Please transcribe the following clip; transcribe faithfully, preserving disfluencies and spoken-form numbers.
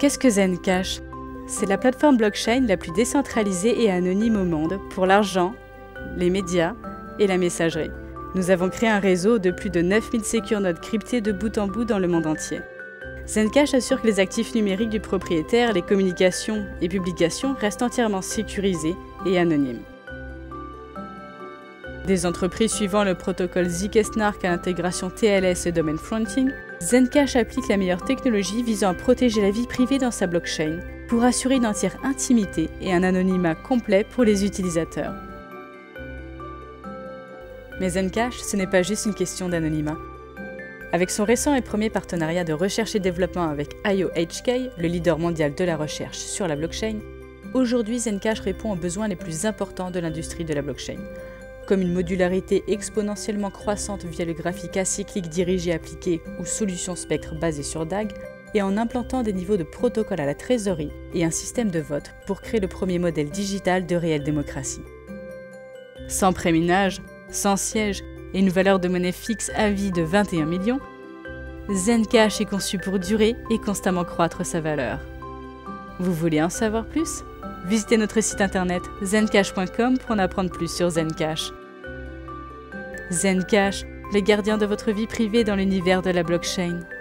Qu'est-ce que Zencash? C'est la plateforme blockchain la plus décentralisée et anonyme au monde pour l'argent, les médias et la messagerie. Nous avons créé un réseau de plus de neuf mille secure nodes cryptées de bout en bout dans le monde entier. Zencash assure que les actifs numériques du propriétaire, les communications et publications restent entièrement sécurisés et anonymes. Des entreprises suivant le protocole Zk-Snark à l'intégration T L S et Domain Fronting, Zencash applique la meilleure technologie visant à protéger la vie privée dans sa blockchain pour assurer une entière intimité et un anonymat complet pour les utilisateurs. Mais Zencash, ce n'est pas juste une question d'anonymat. Avec son récent et premier partenariat de recherche et développement avec I O H K, le leader mondial de la recherche sur la blockchain, aujourd'hui Zencash répond aux besoins les plus importants de l'industrie de la blockchain, comme une modularité exponentiellement croissante via le graphique acyclique dirigé appliqué ou solution spectre basée sur D A G, et en implantant des niveaux de protocole à la trésorerie et un système de vote pour créer le premier modèle digital de réelle démocratie. Sans préminage, sans siège et une valeur de monnaie fixe à vie de vingt et un millions, Zencash est conçu pour durer et constamment croître sa valeur. Vous voulez en savoir plus? Visitez notre site internet zencash point com pour en apprendre plus sur Zencash. Zencash, le gardien de votre vie privée dans l'univers de la blockchain.